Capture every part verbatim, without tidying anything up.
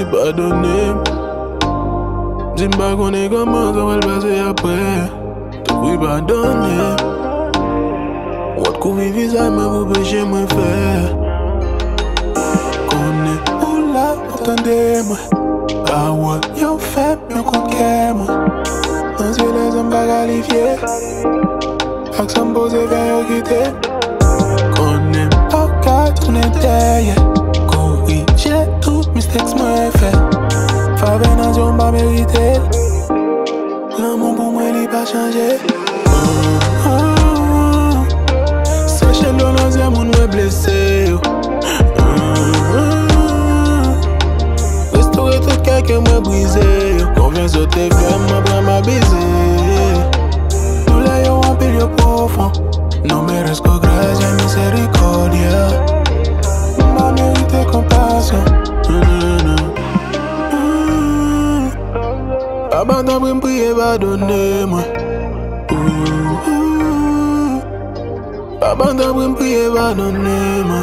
oui, pardonnez. Dis-moi qu'on est comment ça va le passer après. Oui, pardonnez. What could we visa, mais vous péchez, moi faire. Qu'on est où là, entendez-moi. Ah ouais, yo fait, mieux qu'on moi. Dans ce les hommes pas qualifiés. Accent posé, viens yo quitter. Qu'on est pas qu'à tourner derrière. Corriger tout, mistakes moi fait. Faveur dans yon pas mérité. L'amour pour moi, il pas changé. Sachez l'eau dans un monde blessé. Restaurer tout quelqu'un m'a brisé. Confiance au tes frères, m'a pas m'a baisé. Nous l'ayons en pile profond. Non mais reste qu'au grâce et miséricordia. M'a mérité compassion. Abandon pour me prier, pardonnez-moi. Abandon pour me prier, pardonnez-moi.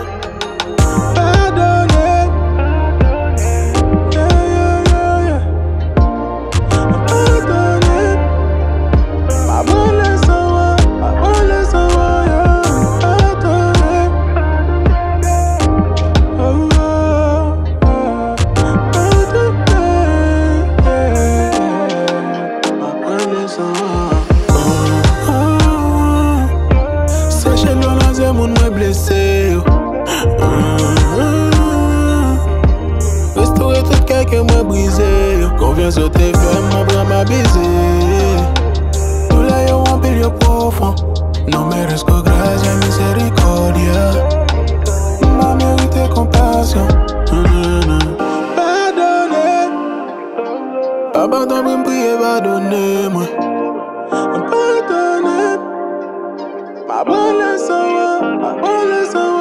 Sachez l'eau dans un monde blessé. Restaurer tout quelqu'un m'a brisé. Confiance au tes frères, m'a pas m'a baisé. Nous l'ayons en pile profond. Non mais reste qu'au grâce et miséricordia. M'a mérité compassion. Pardonnez. Abandon pour me prier, pardonnez-moi. Pardonnez. Ma bonne leçon, ma bonne leçon.